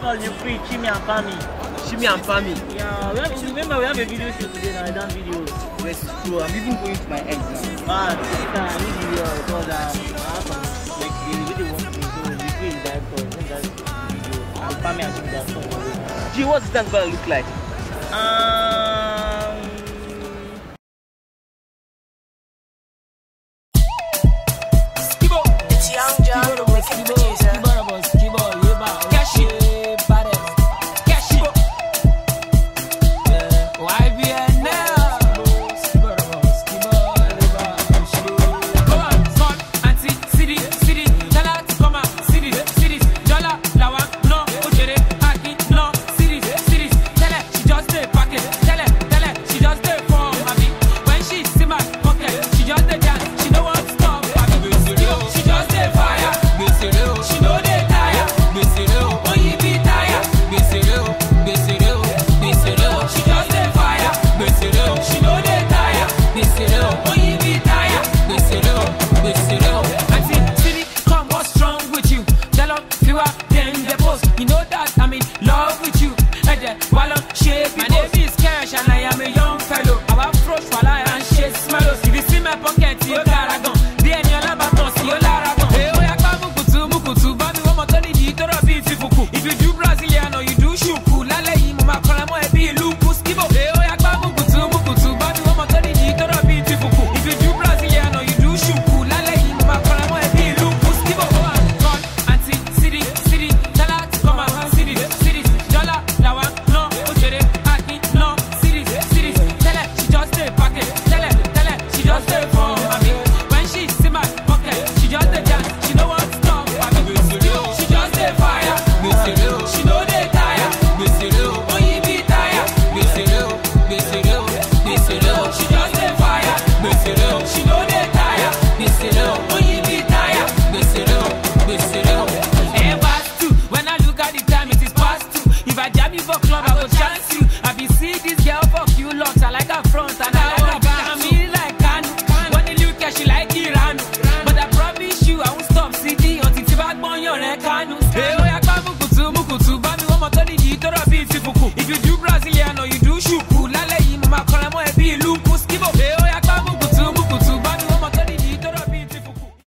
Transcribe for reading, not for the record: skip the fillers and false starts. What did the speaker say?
call you free, Chimi and Fami. Shimi and Fami. Yeah, remember we have a video shoot today, now I done video. Yes, true. I'm even going to my end now. Ah, I need video because I have some, like, the video wants me, so the free is director, then that's the video. And Fami and Chimi, that's all. Gee, what's this dance gonna look like?